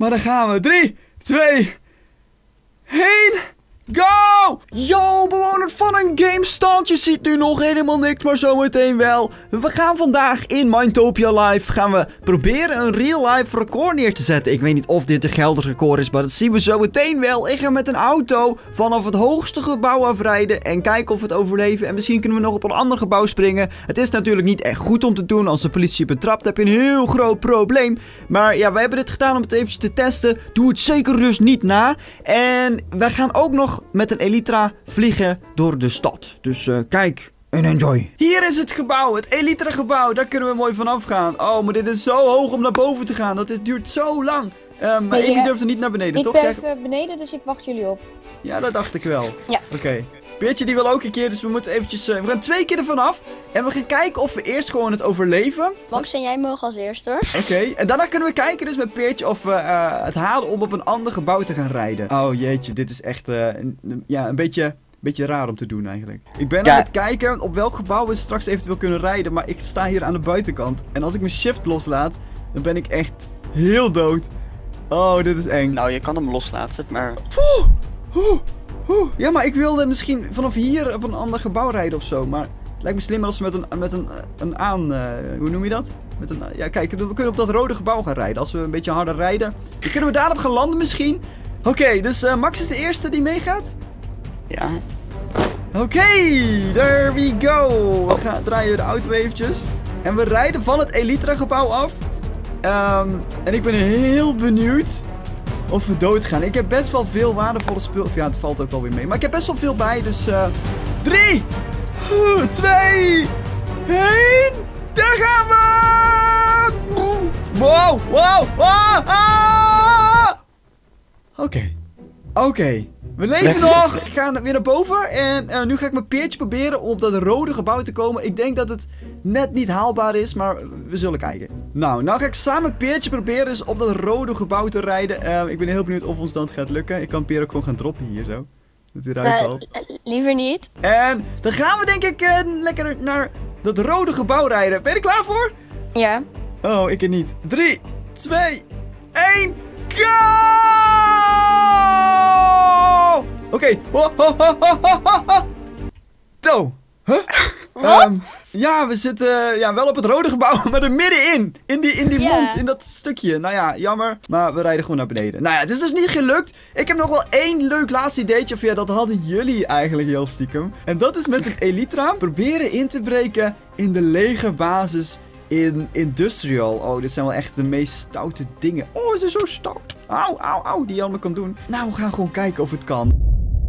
Maar dan gaan we. 3, 2, 1... Go! Yo, bewoner van een GameStand. Je ziet nu nog helemaal niks, maar zometeen wel. We gaan vandaag in Minetopia Live gaan we proberen een real-life record neer te zetten. Ik weet niet of dit een geldig record is, maar dat zien we zometeen wel. Ik ga met een auto vanaf het hoogste gebouw afrijden en kijken of we het overleven. En misschien kunnen we nog op een ander gebouw springen. Het is natuurlijk niet echt goed om te doen. Als de politie je betrapt, heb je een heel groot probleem. Maar ja, we hebben dit gedaan om het eventjes te testen. Doe het zeker dus niet na. En we gaan ook nog met een Elytra vliegen door de stad. Dus kijk en enjoy. Hier is het gebouw, het Elytra gebouw. Daar kunnen we mooi vanaf gaan. Oh, maar dit is zo hoog om naar boven te gaan. Dat duurt zo lang. Maar Amy durft er niet naar beneden, toch? Ik ben even beneden, dus ik wacht jullie op. Ja, dat dacht ik wel. Ja. Oké. Peertje die wil ook een keer, dus we moeten eventjes... we gaan 2 keer ervan af. En we gaan kijken of we eerst gewoon het overleven. Max en jij mogen als eerste, hoor. Oké. En daarna kunnen we kijken dus met Peertje of we het halen om op een ander gebouw te gaan rijden. Oh jeetje, dit is echt ja, een beetje raar om te doen eigenlijk. Ik ben aan het kijken op welk gebouw we straks eventueel kunnen rijden. Maar ik sta hier aan de buitenkant. En als ik mijn shift loslaat, dan ben ik echt heel dood. Oh, dit is eng. Nou, je kan hem loslaten, maar... Ja, maar ik wilde misschien vanaf hier op een ander gebouw rijden of zo. Maar het lijkt me slimmer als we met een hoe noem je dat? Ja, kijk, we kunnen op dat rode gebouw gaan rijden. Als we een beetje harder rijden, dan kunnen we daarop gaan landen misschien. Oké, dus Max is de eerste die meegaat? Ja. Oké, there we go. We draaien de auto eventjes. En we rijden van het Elytra gebouw af. En ik ben heel benieuwd of we doodgaan. Ik heb best wel veel waardevolle spul. Of ja, het valt ook wel weer mee. Maar ik heb best wel veel bij. Dus 3, 2, 1. Daar gaan we! Wow, wow, wow. Oké. We leven nog. Ik ga weer naar boven. En nu ga ik mijn Peertje proberen om op dat rode gebouw te komen. Ik denk dat het net niet haalbaar is, maar we zullen kijken. Nou ga ik samen met Peertje proberen dus op dat rode gebouw te rijden. Ik ben heel benieuwd of ons dat gaat lukken. Ik kan Peer ook gewoon gaan droppen hier zo. Dat hij eruit valt. Liever niet. En dan gaan we denk ik lekker naar dat rode gebouw rijden. Ben je er klaar voor? Ja. Oh, ik er niet. 3, 2, 1, go! Oké. Zo. Huh? Ja, we zitten wel op het rode gebouw, maar er middenin. In die mond, in dat stukje. Nou ja, jammer. Maar we rijden gewoon naar beneden. Nou ja, het is dus niet gelukt. Ik heb nog wel 1 leuk laatste ideetje. Of ja, dat hadden jullie eigenlijk heel stiekem. En dat is met een Elytra proberen in te breken in de legerbasis in Industrial. Oh, dit zijn wel echt de meest stoute dingen. Oh, ze is zo stout. Auw, die je allemaal kan doen. Nou, we gaan gewoon kijken of het kan.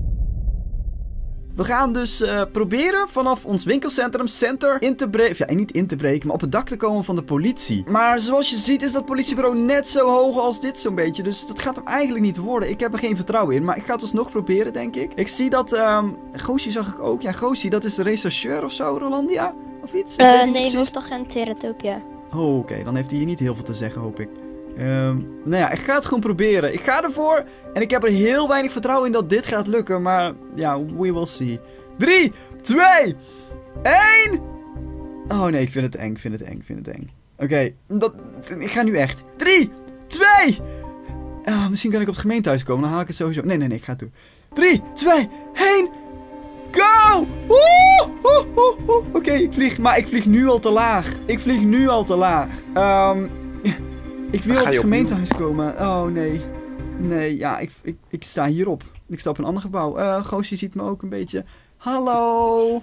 We gaan dus proberen vanaf ons winkelcentrum Center in te breken. Ja, niet in te breken, maar op het dak te komen van de politie. Maar zoals je ziet is dat politiebureau net zo hoog als dit zo'n beetje. Dus dat gaat hem eigenlijk niet worden. Ik heb er geen vertrouwen in. Maar ik ga het alsnog proberen, denk ik. Ik zie dat... Goosje zag ik ook. Ja, Goosje, dat is de rechercheur of zo, Rolandia? Of iets? Nee, dat is toch geen Teratopia. Oh, oké. Dan heeft hij hier niet heel veel te zeggen, hoop ik. Nou ja, ik ga het gewoon proberen. Ik ga ervoor. En ik heb er heel weinig vertrouwen in dat dit gaat lukken. Maar ja, we will see. 3, 2, 1. Oh nee, ik vind het eng. Oké, ik ga nu echt. 3, 2. Misschien kan ik op het gemeentehuis komen. Dan haal ik het sowieso. Nee, ik ga het doen. 3, 2, 1. Go! Oké, ik vlieg. Maar ik vlieg nu al te laag. Ik wil op het gemeentehuis komen. Oh, nee. Nee, ja, ik sta hierop. Ik sta op een ander gebouw. Goosje ziet me ook een beetje. Hallo.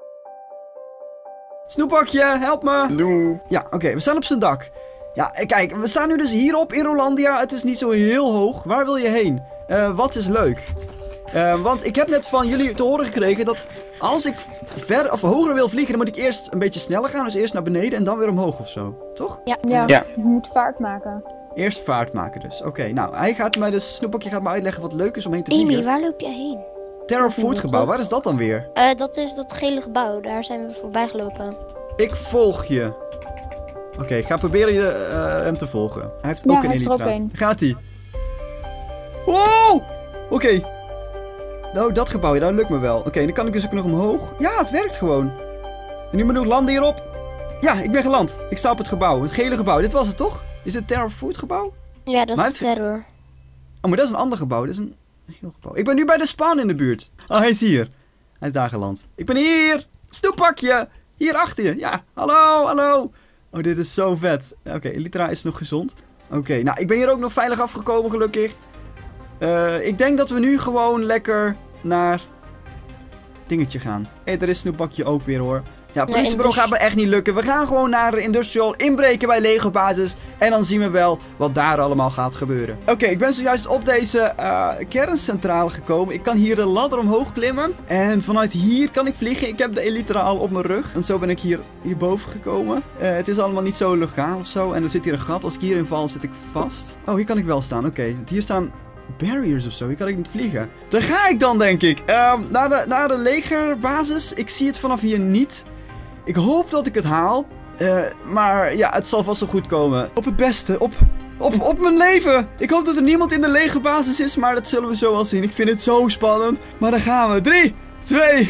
Snoepbakje, help me. Hallo. Ja, oké, we staan op zijn dak. Ja, kijk, we staan nu dus hierop in Rolandia. Het is niet zo heel hoog. Waar wil je heen? Wat is leuk? Want ik heb net van jullie te horen gekregen dat als ik hoger wil vliegen, dan moet ik eerst een beetje sneller gaan. Dus eerst naar beneden en dan weer omhoog of zo. Toch? Ja. Je moet vaart maken. Eerst vaart maken dus. Oké, nou, Snoepbakje gaat me uitleggen wat leuk is om heen te vliegen. Amy, waar loop je heen? Terror Food gebouw, waar is dat dan weer? Dat is dat gele gebouw, daar zijn we voorbij gelopen. Ik volg je. Oké, ik ga proberen hem te volgen. Hij heeft ook een Elytra. Gaat-ie. Oh! Oké. Nou, dat gebouw, dat lukt me wel. Oké, dan kan ik dus ook nog omhoog. Ja, het werkt gewoon. En nu moet ik nog landen hierop. Ja, ik ben geland. Ik sta op het gebouw, het gele gebouw. Dit was het toch? Is het Terror Food gebouw? Ja, dat Maar is terror. Oh, maar dat is een ander gebouw. Dat is een heel gebouw. Ik ben nu bij de spawn in de buurt. Oh, hij is hier. Hij is daar geland. Ik ben hier. Snoeppakje. Hier achter je. Ja, hallo, hallo. Oh, dit is zo vet. Oké, Elytra is nog gezond. Oké, nou, ik ben hier ook nog veilig afgekomen, gelukkig. Ik denk dat we nu gewoon lekker naar dingetje gaan. Hé, daar is Snoeppakje ook weer, hoor. Ja, politiebureau gaat me echt niet lukken. We gaan gewoon naar Industrial, inbreken bij legerbasis. En dan zien we wel wat daar allemaal gaat gebeuren. Oké, ik ben zojuist op deze kerncentrale gekomen. Ik kan hier een ladder omhoog klimmen. En vanuit hier kan ik vliegen. Ik heb de Elytra al op mijn rug. En zo ben ik hierboven gekomen. Het is allemaal niet zo legaal of zo. En er zit hier een gat. Als ik hierin val, zit ik vast. Oh, hier kan ik wel staan. Oké, hier staan barriers of zo. Hier kan ik niet vliegen. Daar ga ik dan, denk ik. Naar de legerbasis. Ik zie het vanaf hier niet. Ik hoop dat ik het haal. Maar ja, het zal vast wel goed komen. Op het beste. Op mijn leven. Ik hoop dat er niemand in de legerbasis is. Maar dat zullen we zo wel zien. Ik vind het zo spannend. Maar dan gaan we. 3, 2, 1.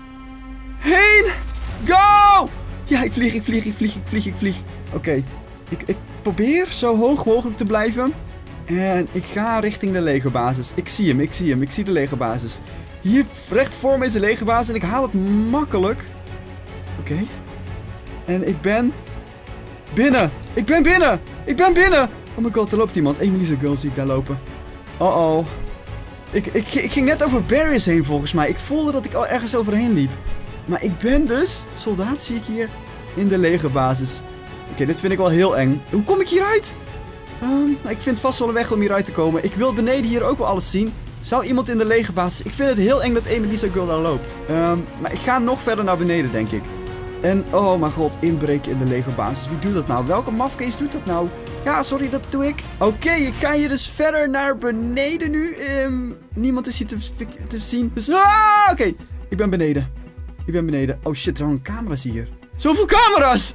Go! Ja, ik vlieg. Oké. Ik probeer zo hoog mogelijk te blijven. En ik ga richting de legerbasis. Ik zie hem. Ik zie de legerbasis. Hier recht voor me is de legerbasis. En ik haal het makkelijk. Oké. En ik ben binnen. Ik ben binnen. Oh my god, er loopt iemand. Emily's girl zie ik daar lopen. Oh. Ik ging net over barriers heen volgens mij. Ik voelde dat ik al ergens overheen liep. Maar ik ben dus, soldaat zie ik hier, in de legerbasis. Oké, dit vind ik wel heel eng. Hoe kom ik hieruit? Ik vind vast wel een weg om hieruit te komen. Ik wil beneden hier ook wel alles zien. Zou iemand in de legerbasis... Ik vind het heel eng dat Emily's girl daar loopt. Maar ik ga nog verder naar beneden, denk ik. En, oh mijn god, inbreken in de legerbasis. Wie doet dat nou? Welke mafkees doet dat nou? Ja, sorry, dat doe ik. Oké, ik ga hier dus verder naar beneden nu. Niemand is hier te zien. Dus, oké. Ik ben beneden. Oh shit, er hangen camera's hier. Zoveel camera's!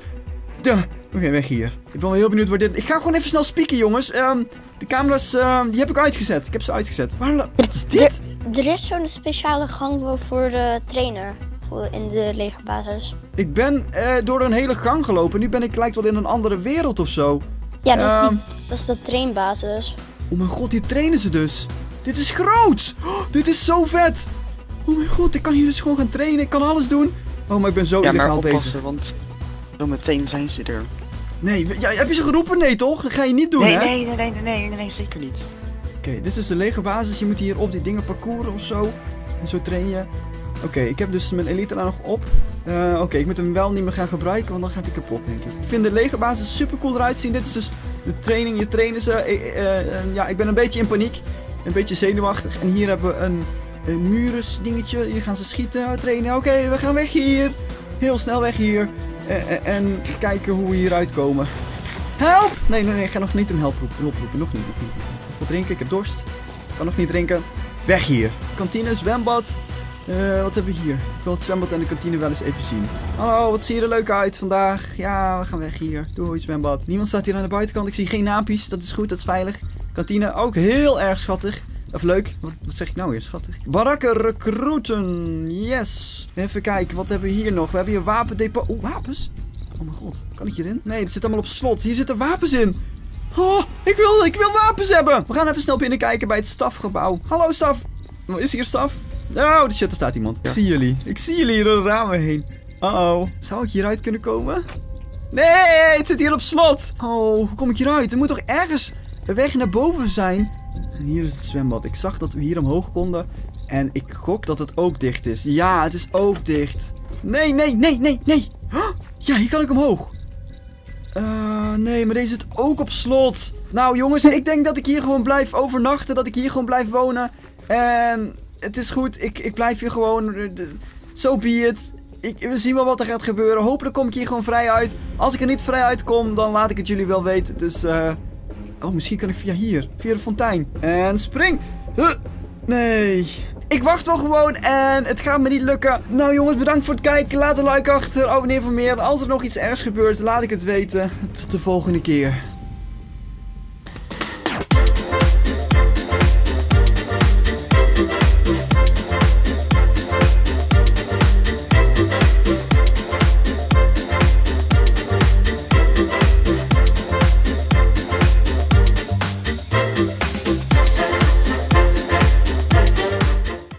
Oké, weg hier. Ik ben wel heel benieuwd waar dit... Ik ga gewoon even snel spieken, jongens. De camera's, die heb ik uitgezet. Ik heb ze uitgezet. Wat is dit? Er is zo'n speciale gang voor de trainer. In de legerbasis. Ik ben door een hele gang gelopen. Nu ben ik lijkt wel in een andere wereld of zo. Ja, dat is de trainbasis. Oh mijn god, hier trainen ze dus. Dit is groot. Oh, dit is zo vet. Oh mijn god, ik kan hier dus gewoon gaan trainen. Ik kan alles doen. Oh, maar ik ben zo illegaal bezig. Want zometeen zijn ze er. Nee, heb je ze geroepen? Nee, toch? Dat ga je niet doen, hè? Nee, zeker niet. Oké, dit is dus de legerbasis. Je moet hier op die dingen parcouren of zo. En zo train je. Oké, ik heb dus mijn Elytra nog op. Oké, ik moet hem wel niet meer gaan gebruiken, want dan gaat hij kapot, denk ik. Ik vind de legerbasis super cool eruit zien. Dit is dus de training. Hier trainen ze. Ja, ik ben een beetje in paniek. Een beetje zenuwachtig. En hier hebben we een murus dingetje. Hier gaan ze schieten, trainen. Oké, we gaan weg hier. Heel snel weg hier. En kijken hoe we hieruit komen. Help! Nee, ik ga nog niet om hulp roepen. Nog niet. Even drinken, ik heb dorst. Ik kan nog niet drinken. Weg hier. Kantine, zwembad. Wat hebben we hier? Ik wil het zwembad en de kantine wel eens even zien. Oh, wat zie je er leuk uit vandaag. Ja, we gaan weg hier. Doei, zwembad. Niemand staat hier aan de buitenkant. Ik zie geen naampjes. Dat is goed, dat is veilig. Kantine, ook heel erg schattig. Of leuk. Wat zeg ik nou weer? Schattig. Barakken recruiten. Yes. Even kijken, wat hebben we hier nog? We hebben hier wapendepot. Oh, wapens? Oh mijn god. Kan ik hierin? Nee, het zit allemaal op slot. Hier zitten wapens in. Oh, ik wil wapens hebben. We gaan even snel binnenkijken bij het stafgebouw. Hallo, staf. Is hier staf? Oh, shit, er staat iemand. Ja. Ik zie jullie hier door de ramen heen. Uh-oh. Zou ik hieruit kunnen komen? Nee, het zit hier op slot. Oh, hoe kom ik hieruit? Er moet toch ergens een weg naar boven zijn? En hier is het zwembad. Ik zag dat we hier omhoog konden. En ik gok dat het ook dicht is. Ja, het is ook dicht. Nee. Oh, ja, hier kan ik omhoog. Nee, maar deze zit ook op slot. Nou, jongens, ik denk dat ik hier gewoon blijf overnachten. Dat ik hier gewoon blijf wonen. En... Het is goed, ik blijf hier gewoon. So be it. We zien wel wat er gaat gebeuren. Hopelijk kom ik hier gewoon vrij uit. Als ik er niet vrij uitkom, dan laat ik het jullie wel weten. Dus, oh, misschien kan ik via de fontein. En spring. Nee. Ik wacht wel gewoon en het gaat me niet lukken. Nou jongens, bedankt voor het kijken. Laat een like achter, abonneer voor meer. Als er nog iets ergs gebeurt, laat ik het weten. Tot de volgende keer.